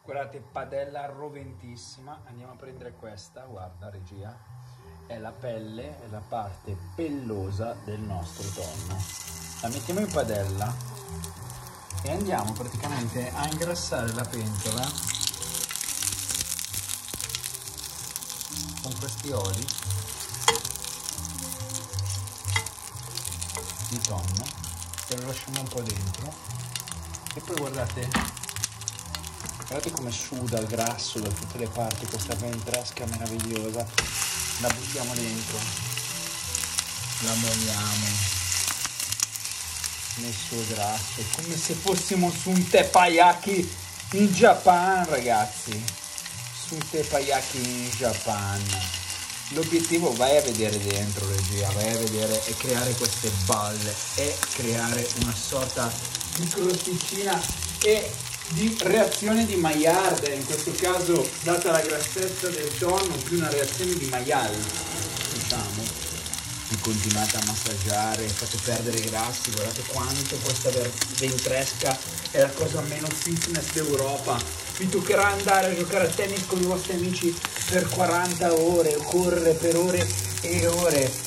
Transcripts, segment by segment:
Guardate, padella roventissima. Andiamo a prendere questa, guarda regia, è la pelle, è la parte pellosa del nostro tonno. La mettiamo in padella e andiamo praticamente a ingrassare la pentola con questi oli di tonno e lo lasciamo un po' dentro e poi guardate come suda il grasso da tutte le parti, questa ventresca meravigliosa. La buttiamo dentro, la muoviamo nel suo grasso, come se fossimo su un teppanyaki in Japan, ragazzi, su un teppanyaki in Japan. L'obiettivo, vai a vedere dentro regia, vai a vedere e creare queste balle e creare una sorta di crosticina e di reazione di Maillard, in questo caso data la grassezza del tonno più una reazione di Maillard, diciamo. Vi continuate a massaggiare, fate perdere i grassi, guardate quanto questa ventresca è la cosa meno fitness d'Europa. Vi toccherà andare a giocare a tennis con i vostri amici per 40 ore, correre per ore e ore.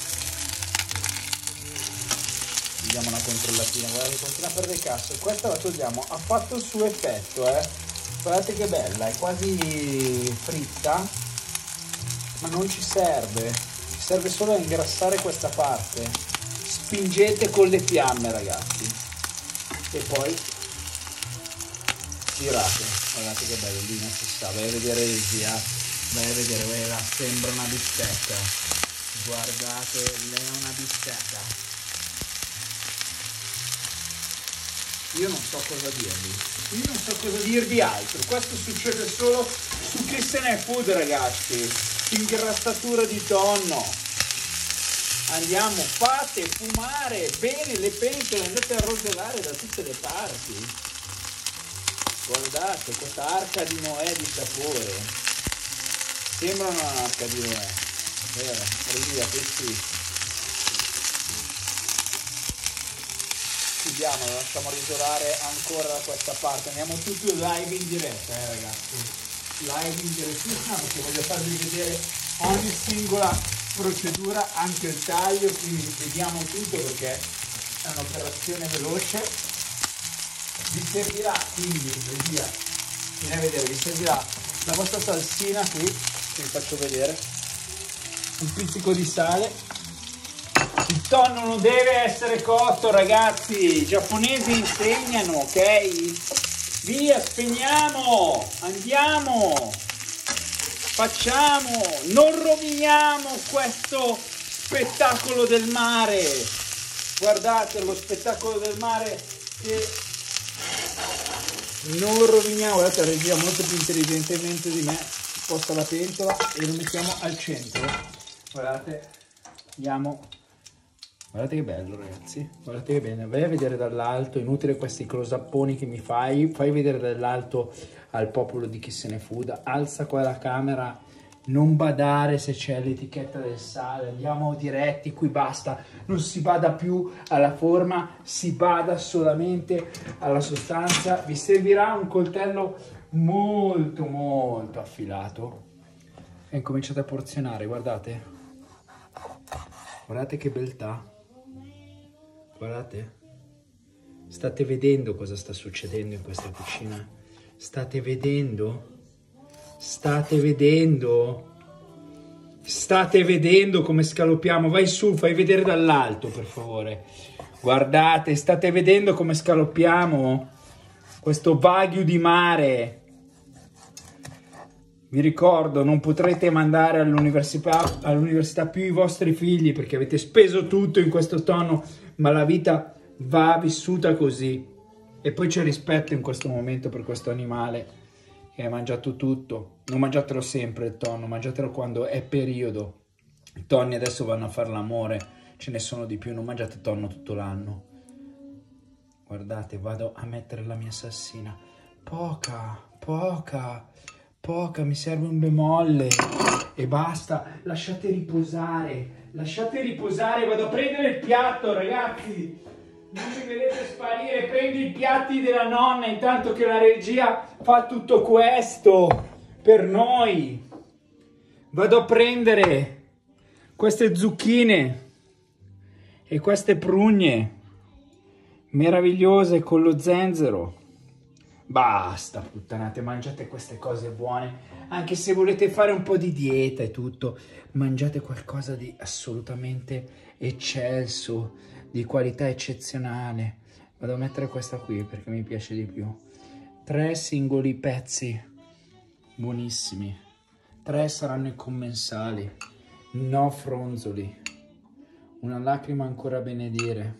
Diamo una controllatina, guardate, continua a perdere cassa. Questa la togliamo, ha fatto il suo effetto, guardate che bella, è quasi fritta, ma non ci serve, solo a ingrassare questa parte. Spingete con le fiamme, ragazzi, e poi tirate. Guardate che bello, lì non si sta, vai a vedere regia, vai a vedere, guarda, sembra una bistecca, guardate, lei è una bistecca. Io non so cosa dirvi, altro. Questo succede solo su Chi se ne food, ragazzi. Ingrassatura di tonno. Andiamo, fate fumare bene le pentole, andate a rosolare da tutte le parti. Guardate questa arca di Noè di sapore. Sembra un'arca di Noè, vero? Regia, questi. Chiudiamo, lo lasciamo risolare ancora da questa parte. Andiamo tutti live in diretta, ragazzi. Live in diretta, perché voglio farvi vedere ogni singola procedura, anche il taglio, quindi vediamo tutto perché è un'operazione veloce. Vi servirà, quindi, regia, vieni a vedere, vi servirà la vostra salsina qui, che vi faccio vedere, un pizzico di sale. Il tonno non deve essere cotto, ragazzi, i giapponesi insegnano, ok? Via, spegniamo, andiamo, facciamo, non roviniamo questo spettacolo del mare. Guardate lo spettacolo del mare che non roviniamo. Guardate, la regia molto più intelligentemente di me sposta la pentola e lo mettiamo al centro. Guardate, andiamo. Guardate che bello, ragazzi, guardate che bene, vai a vedere dall'alto, inutile questi close-uponi che mi fai vedere dall'alto al popolo di Chi se ne food, alza qua la camera, non badare se c'è l'etichetta del sale, andiamo diretti, qui basta, non si bada più alla forma, si bada solamente alla sostanza. Vi servirà un coltello molto molto affilato e cominciate a porzionare, guardate che beltà. Guardate, state vedendo cosa sta succedendo in questa cucina? State vedendo come scaloppiamo? Vai su, fai vedere dall'alto, per favore. Guardate, state vedendo come scaloppiamo? Questo wagyu di mare. Vi ricordo, non potrete mandare all'università più i vostri figli perché avete speso tutto in questo tonno, ma la vita va vissuta così. E poi c'è rispetto in questo momento per questo animale che hai mangiato tutto. Non mangiatelo sempre il tonno, mangiatelo quando è periodo. I tonni adesso vanno a fare l'amore, ce ne sono di più, non mangiate tonno tutto l'anno. Guardate, vado a mettere la mia salsina. Poca, mi serve un bemolle e basta, lasciate riposare, vado a prendere il piatto, ragazzi, Non mi vedete sparire, prendi i piatti della nonna intanto che la regia fa tutto questo per noi. Vado a prendere queste zucchine e queste prugne meravigliose con lo zenzero. Basta, puttanate, mangiate queste cose buone. Anche se volete fare un po' di dieta e tutto, mangiate qualcosa di assolutamente eccelso, di qualità eccezionale. Vado a mettere questa qui perché mi piace di più. 3 singoli pezzi, buonissimi. 3 saranno i commensali, no fronzoli. Una lacrima ancora a benedire.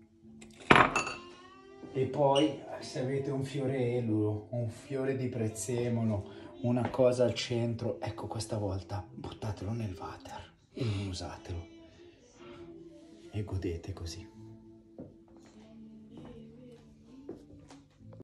E poi se avete un fiore elulo, un fiore di prezzemolo, una cosa al centro, ecco, questa volta buttatelo nel water e non usatelo e godete così.